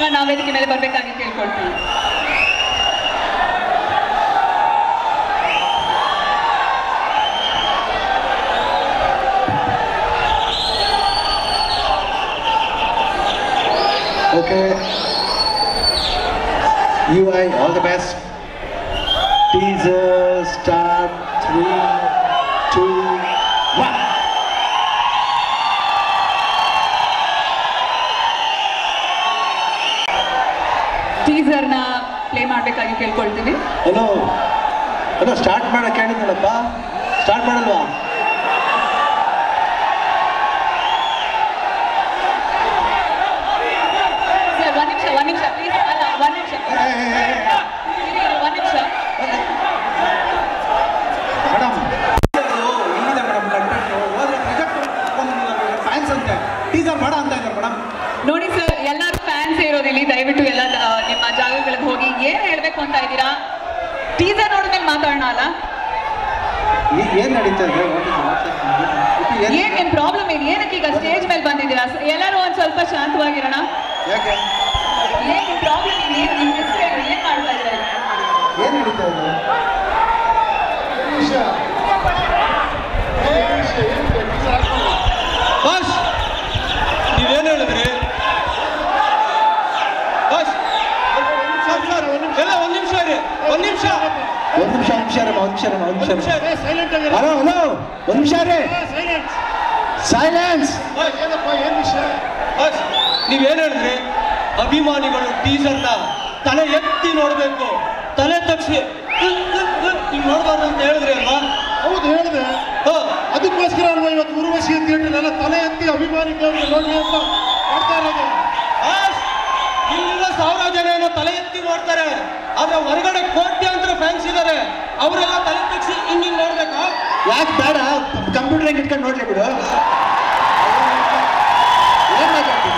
ಶಿವಣ್ಣ ವೇದಿಕೆ ಮೇಲೆ ಬರಬೇಕಾಗಿ ಕೇಳ್ಕೊಳ್ತೀನಿ. Okay, UI, all the best. Teaser, start, 3, 2, 1. ಟೀಸರ್ನ ಪ್ಲೇ ಮಾಡಬೇಕಾಗಿ ಕೇಳ್ಕೊಳ್ತೀವಿ. ಹಲೋ ಹಲೋ, ಸ್ಟಾರ್ಟ್ ಮಾಡಕ್ಕೆ ಹೇಳಿದ್ನಲ್ಲಪ್ಪ, ಸ್ಟಾರ್ಟ್ ಮಾಡಲ್ವಾ? ಒಂದ್ ನಿಮಿಷ ಪ್ಲೀಸ್. ಅಲ್ಲ, ಒಂದ್ ನಿಮಿಷ ಮೇಡಮ್, ಇಲ್ಲಿದೆ ಮೇಡಮ್ ಕಂಟೆಂಟ್. ಹೋದ್ರೆ ಪ್ರೊಜೆಕ್ಟ್ ಫ್ಯಾನ್ಸ್ ಅಂತೆ ಟೀಸರ್ ಬೇಡ ಅಂತ ಇದ್ದಾರೆ ಮೇಡಮ್. ನೋಡಿ ಸರ್, ಎಲ್ಲರೂ ಫ್ಯಾನ್ಸ್ ಇರೋದಿಲ್ಲಿ, ದಯವಿಟ್ಟು ಎಲ್ಲ ನಿಮ್ಮ ಜಾಗಗಳಿಗೆ ಹೋಗಿ ಏನ್ ಹೇಳ್ಬೇಕು ಅಂತ ಇದ್ದೀರಾ? ಟೀಸರ್ ನೋಡಿದ್ಮೇಲೆ ಮಾತಾಡೋಣ ಅಲ್ಲ? ಏನ್ ನಡೀತಾ ಇದೆ? ಏನ್ ನಿಮ್ ಪ್ರಾಬ್ಲಮ್ ಏನು? ಏನಕ್ಕೆ ಈಗ ಸ್ಟೇಜ್ ಮೇಲೆ ಬಂದಿದ್ದೀರಾ? ಎಲ್ಲರೂ ಒಂದ್ ಸ್ವಲ್ಪ ಶಾಂತವಾಗಿರೋಣ. ಯಾಕೆ? ಏನ್ ನಿಮ್ ಪ್ರಾಬ್ಲಮ್ ಏನು? ನಿಮ್ ಹೆಸರು ಏನ್ ಮಾಡ್ತಾ ಇದ್ದೀರಾ? ಏನ್ ನಡೀತಾ ಇದೆ? ಬಸ್ ನೀವೇನು ಹೇಳಿದ್ರಿ? ಬಸ್ ಎಲ್ಲ ಒಂದ್ ನಿಮಿಷ ರೀ, ಒಂದ್ ನಿಮಿಷ ಹಲೋ ಹಲೋ, ಒಂದ್ ನಿಮಿಷ ರೀ. ಸೈಲೆನ್ಸ್. ಬಸ್ ನೀವೇನು ಹೇಳಿದ್ರಿ? ಅಭಿಮಾನಿಗಳು ಟೀಸರ್ನ ತಲೆ ಎತ್ತಿ ನೋಡ್ಬೇಕು, ತಲೆ ತಗ್ಸಿ ಹಿಂಗ್ ನೋಡ್ಬಾರ್ದು ಅಂತ ಹೇಳಿದ್ರಿ ಅಲ್ವಾ? ಹೌದು, ಹೇಳಿದೆ. ಅದಕ್ಕೋಸ್ಕರ ಅಲ್ವಾ ಇವತ್ತು ಉರ್ವಶಿ ಥಿಯೇಟರ್ ಎಲ್ಲ ತಲೆ ಎತ್ತಿ ಅಭಿಮಾನಿಗಳು ನೋಡಿ ಅಂತ ಮಾಡ್ತಾ ಇರೋದು. ಇಲ್ಲ, ಸಾವಿರಾರು ಜನ ಏನೋ ತಲೆ ಎತ್ತಿ ನೋಡ್ತಾರೆ, ಆದ್ರೆ ಹೊರಗಡೆ ಕೋಟ್ಯಾಂತರ ಫ್ಯಾನ್ಸ್ ಇದ್ದಾರೆ, ಅವರೆಲ್ಲ ತಲೆ ತಗ್ಸಿ ಹಿಂಗ್ ನೋಡ್ಬೇಕಾ? ಯಾಕೆ ಬೇಡ? ಕಂಪ್ಯೂಟರ್ ಹೆಂಗೆ ಇಟ್ಕೊಂಡು ನೋಡ್ಲಿ ಬಿಡು. ಏನ್ ಮಾತಾಡ್ತೀನಿ?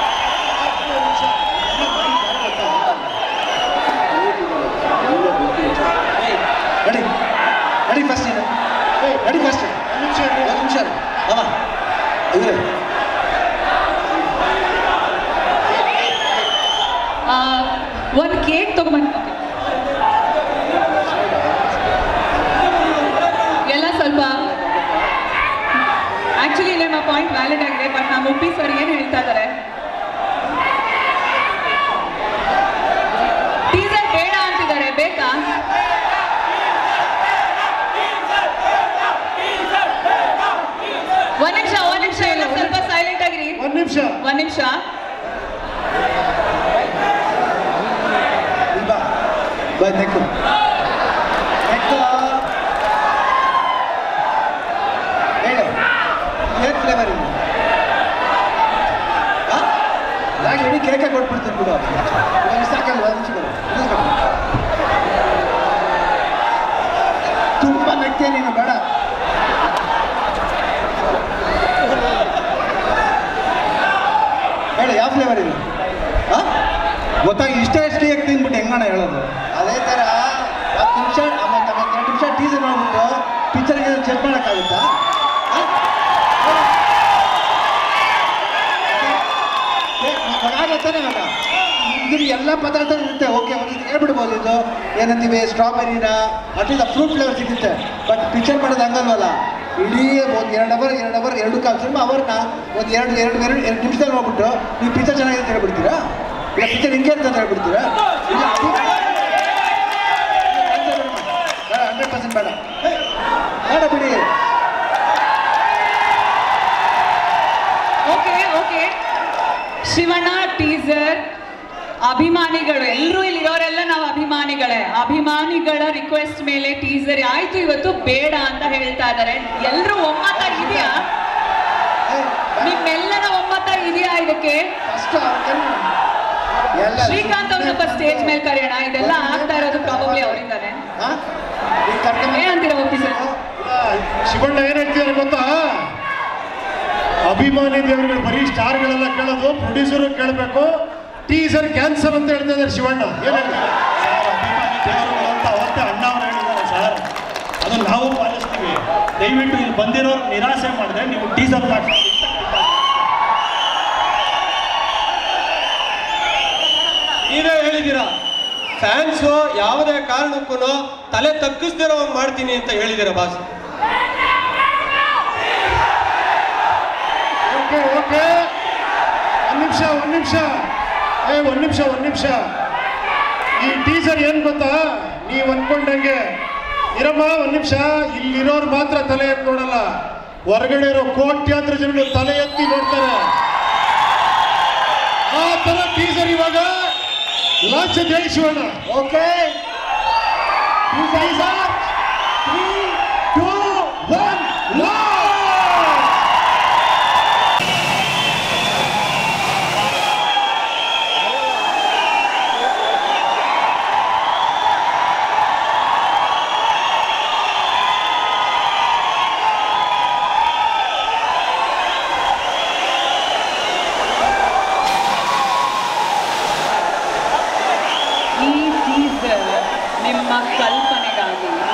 ನಡಿ ಫಸ್ಟ್, ನಡಿ ಫಸ್ಟ್. ಒಂದು ನಿಮಿಷ ಅವ ಇವ್ರೆ. ಒಂದು ಕೇಕ್ ತಗೊಂಬಂದು ಎಲ್ಲ ಸ್ವಲ್ಪ. ಆಕ್ಚುಲಿ ನಿಮ್ಮ ಪಾಯಿಂಟ್ ವ್ಯಾಲಿಡ್ ಆಗಿದೆ, ಬಟ್ ನಮ್ಮ ಉಪ್ಪಿ ಸರ್ ಏನು ಹೇಳ್ತಾ ಇದ್ದಾರೆ? ಟೀಸರ್ ಬೇಡ ಅಂತಿದ್ದಾರೆ, ಬೇಕಾ? ಒಂದ್ ನಿಮಿಷ ಇಲ್ಲ, ಸ್ವಲ್ಪ ಸೈಲೆಂಟ್ ಆಗಿರಿ. ಒಂದ್ ನಿಮಿಷ ಬಾ ನೆಕ್ಕು ಹೇಳು, ಏನ್ ಫ್ಲೇವರ್ ಇದೆ? ಯಾಕೆ ಇಡೀ ಕೇಕೆ ಕೊಟ್ಬಿಡ್ತೀನಿ ಬಿಡು. ಸಾಕಲ್ವಾ? ತುಂಬ ನೆಕ್ತೆ ನೀನು, ಬೇಡ. ಹೇಳು, ಯಾವ ಫ್ಲೇವರ್ ಇದೆ? ಗೊತ್ತಾಗಿ ಇಷ್ಟ ಎಷ್ಟು ತಿಂದ್ಬಿಟ್ಟು ಹೆಂಗಣ ಹೇಳೋದು? ಅದೇ ಥರ 10 ನಿಮಿಷ 2 ನಿಮಿಷ ಟೀಸರ್ ನೋಡ್ಬಿಟ್ಟು ಪಿಕ್ಚರ್ಗೆ ಚೆಕ್ ಮಾಡೋಕ್ಕಾಗುತ್ತಾ? ಆಗುತ್ತಾನೆ ಇವಾಗ ಇದ್ರ ಎಲ್ಲ ಪದಾರ್ಥ ಇರುತ್ತೆ. ಓಕೆ, ಒಂದು ಹೇಳ್ಬಿಡ್ಬೋದು, ಇದು ಏನಂತೀವಿ ಸ್ಟ್ರಾಬೆರಿನ ಅಟ್ಲೀಸ್ಟ್ ಫ್ರೂಟ್ ಫ್ಲೇವರ್ ಸಿಗುತ್ತೆ. ಬಟ್ ಪಿಕ್ಚರ್ ಮಾಡೋದು ಹಂಗಲ್ವಲ್ಲ, ಇಡೀ ಒಂದು 2 ಅವರ್ 2 ಕಾಲು ಸಿನಿಮಾ ಅವರ್ನ ಒಂದು 2 ನಿಮಿಷದಲ್ಲಿ ನೋಡ್ಬಿಟ್ಟು ನೀವು ಪಿಕ್ಚರ್ ಚೆನ್ನಾಗಿದೆ ಅಂತ ಹೇಳ್ಬಿಡ್ತೀರಾ? ಇಲ್ಲ ಪಿಕ್ಚರ್ ಹಿಂಗೆ ಅಂತ ಹೇಳ್ಬಿಡ್ತೀರಾ? ಇಲ್ಲ, 100% ಬೇಡ ಬೇಡ ಬಿಡಿ. ಓಕೆ ಶಿವಣ್ಣ, ಟೀಸರ್ ಅಭಿಮಾನಿಗಳು ಎಲ್ಲರೂ ಇಲ್ಲಿರೋರೆಲ್ಲ ನಾವು ಅಭಿಮಾನಿಗಳ ರಿಕ್ವೆಸ್ಟ್ ಮೇಲೆ ಟೀಸರ್ ಆಯ್ತು ಇವತ್ತು ಬೇಡ ಅಂತ ಹೇಳ್ತಾ ಇದ್ದಾರೆ. ಎಲ್ಲರೂ ಒಮ್ಮತ ಇದೆಯಾ? ನಿಮ್ಮೆಲ್ಲರ ಒಮ್ಮತ ಇದೆಯಾ ಇದಕ್ಕೆ? ಶ್ರೀಕಾಂತ್ ಅವ್ರನ್ನ ಸ್ಟೇಜ್ ಮೇಲೆ ಕರೆಯೋಣ. ಇದೆಲ್ಲ ಆಗ್ತಾ ಇರೋದು ಪ್ರಾಬಬ್ಲಿ ಅವರಿಂದಾನೆ. ಏನಂತೀರ ಒಪ್ಪಿ ಸರ್? ಶಿವಣ್ಣ ಏನ್ ಹೇಳ್ತಿದ್ದಾರೆ ಗೊತ್ತಾ? ಅಭಿಮಾನಿ ದೇವರುಗಳು ಬರೀ ಸ್ಟಾರ್ಗಳೆಲ್ಲ ಕೇಳೋದು, ಪ್ರೊಡ್ಯೂಸರು ಕೇಳಬೇಕು. ಟೀಸರ್ ಕ್ಯಾನ್ಸಲ್ ಅಂತ ಹೇಳ್ತಾ ಇದ್ದಾರೆ ಶಿವಣ್ಣ. ಅಭಿಮಾನಿ ದೇವರುಗಳು ಅಂತ ಅವತ್ತೇ ಅಣ್ಣ ಅವರು ಹೇಳಿದ್ದಾರೆ ಸರ್, ಅದನ್ನು ನಾವು ಪಾಲಿಸ್ತೀವಿ. ದಯವಿಟ್ಟು ಇಲ್ಲಿ ಬಂದಿರೋರು ನಿರಾಸೆ ಮಾಡಿದ್ರೆ ನೀವು ಟೀಸರ್ ಫ್ಯಾನ್ಸು ಯಾವುದೇ ಕಾರಣಕ್ಕೂ ತಲೆ ತಗ್ಗಿಸ್ದಿರೋ ಮಾಡ್ತೀನಿ ಅಂತ ಹೇಳಿದ್ದಾರೆ ಬಾಸ್. ಓಕೆ ಓಕೆ, ಒಂದ್ ನಿಮಿಷ. ಈ ಟೀಸರ್ ಏನ್ ಗೊತ್ತಾ, ನೀವ್ ಅನ್ಕೊಂಡಂಗೆ ಇರಮ್ಮ, ಒಂದ್ ನಿಮಿಷ. ಇಲ್ಲಿರೋರು ಮಾತ್ರ ತಲೆ ಎತ್ತಿ ನೋಡಲ್ಲ, ಹೊರಗಡೆ ಇರೋ ಕೋಟ್ಯಾಂತರ ಜನರು ತಲೆ ಎತ್ತಿ ನೋಡ್ತಾರೆ. ಆ ತರ ಟೀಸರ್ ಇವಾಗ ಲಾಂಚ್ ಜಯಿಸೋಣ. Okay, teaser 3, 2, 1 launch. ನಿಮ್ಮ ಕಲ್ಪನೆಗಾಗಿ